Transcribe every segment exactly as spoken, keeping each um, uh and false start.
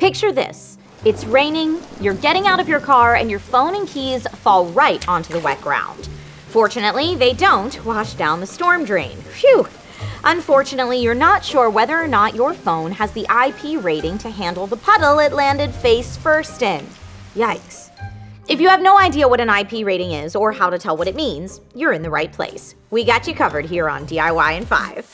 Picture this. It's raining, you're getting out of your car, and your phone and keys fall right onto the wet ground. Fortunately, they don't wash down the storm drain. Phew! Unfortunately, you're not sure whether or not your phone has the I P rating to handle the puddle it landed face first in. Yikes. If you have no idea what an I P rating is or how to tell what it means, you're in the right place. We got you covered here on D I Y in five.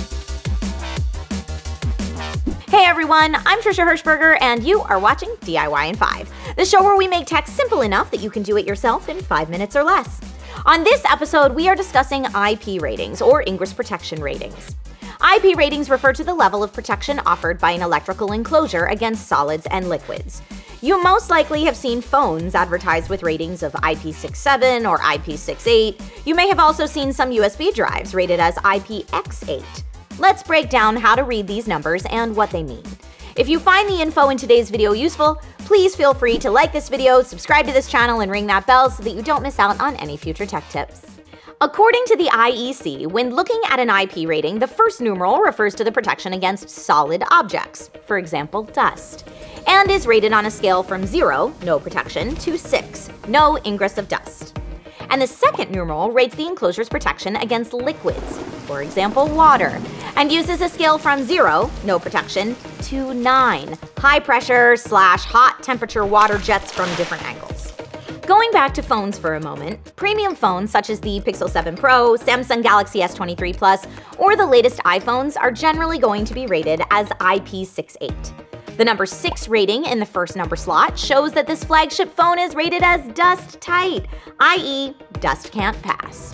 Hey everyone, I'm Trisha Hirschberger and you are watching D I Y in five, the show where we make tech simple enough that you can do it yourself in five minutes or less. On this episode, we are discussing I P ratings, or ingress protection ratings. I P ratings refer to the level of protection offered by an electrical enclosure against solids and liquids. You most likely have seen phones advertised with ratings of I P six seven or I P six eight. You may have also seen some U S B drives rated as I P X eight. Let's break down how to read these numbers and what they mean. If you find the info in today's video useful, please feel free to like this video, subscribe to this channel, and ring that bell so that you don't miss out on any future tech tips. According to the I E C, when looking at an I P rating, the first numeral refers to the protection against solid objects, for example, dust, and is rated on a scale from zero, no protection, to six, no ingress of dust. And the second numeral rates the enclosure's protection against liquids, for example, water, and uses a scale from zero, no protection, to nine, high pressure slash hot temperature water jets from different angles. Going back to phones for a moment, premium phones such as the Pixel seven Pro, Samsung Galaxy S twenty-three Plus, or the latest iPhones are generally going to be rated as I P six eight. The number six rating in the first number slot shows that this flagship phone is rated as dust tight, that is, dust can't pass.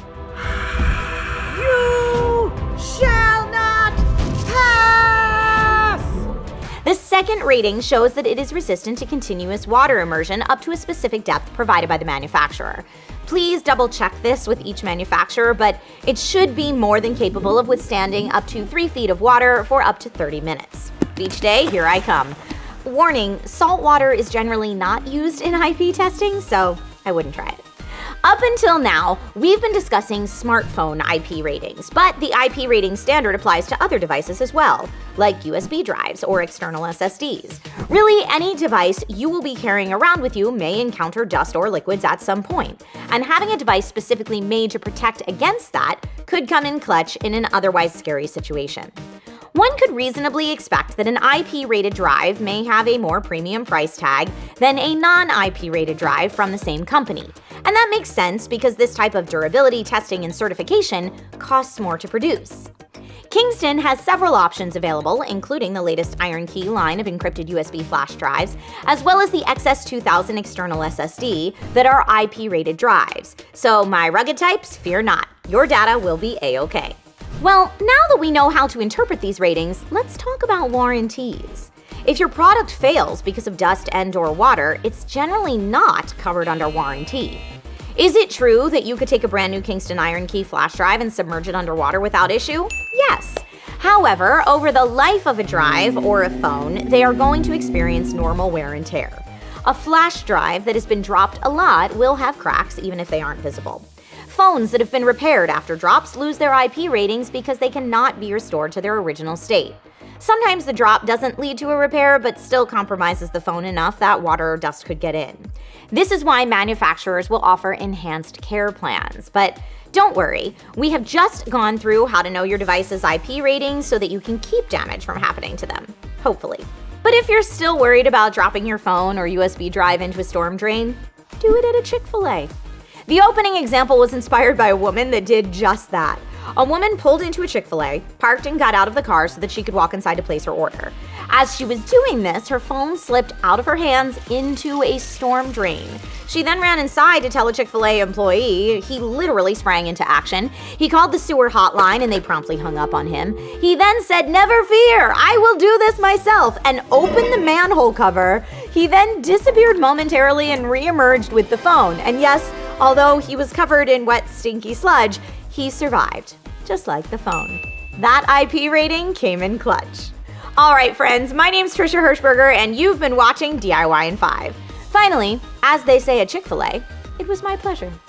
You shall not pass! The second rating shows that it is resistant to continuous water immersion up to a specific depth provided by the manufacturer. Please double check this with each manufacturer, but it should be more than capable of withstanding up to three feet of water for up to thirty minutes. Beach day, here I come. Warning, salt water is generally not used in I P testing, so I wouldn't try it. Up until now, we've been discussing smartphone I P ratings, but the I P rating standard applies to other devices as well, like U S B drives or external S S Ds. Really, any device you will be carrying around with you may encounter dust or liquids at some point, and having a device specifically made to protect against that could come in clutch in an otherwise scary situation. One could reasonably expect that an I P-rated drive may have a more premium price tag than a non-I P-rated drive from the same company. And that makes sense because this type of durability testing and certification costs more to produce. Kingston has several options available, including the latest IronKey line of encrypted U S B flash drives, as well as the X S two thousand external S S D that are I P-rated drives. So my rugged types, fear not, your data will be A-okay. Well, now that we know how to interpret these ratings, let's talk about warranties. If your product fails because of dust and/or water, it's generally not covered under warranty. Is it true that you could take a brand new Kingston IronKey flash drive and submerge it underwater without issue? Yes. However, over the life of a drive or a phone, they are going to experience normal wear and tear. A flash drive that has been dropped a lot will have cracks even if they aren't visible. Phones that have been repaired after drops lose their I P ratings because they cannot be restored to their original state. Sometimes the drop doesn't lead to a repair, but still compromises the phone enough that water or dust could get in. This is why manufacturers will offer enhanced care plans. But don't worry, we have just gone through how to know your device's I P ratings so that you can keep damage from happening to them, hopefully. But if you're still worried about dropping your phone or U S B drive into a storm drain, do it at a Chick-fil-A. The opening example was inspired by a woman that did just that. A woman pulled into a Chick-fil-A, parked and got out of the car so that she could walk inside to place her order. As she was doing this, her phone slipped out of her hands into a storm drain. She then ran inside to tell a Chick-fil-A employee. He literally sprang into action. He called the sewer hotline and they promptly hung up on him. He then said, "Never fear, I will do this myself," and opened the manhole cover. He then disappeared momentarily and re-emerged with the phone. And yes, although he was covered in wet, stinky sludge, he survived, just like the phone. That I P rating came in clutch. All right, friends, my name's Trisha Hirschberger, and you've been watching D I Y in five. Finally, as they say at Chick-fil-A, it was my pleasure.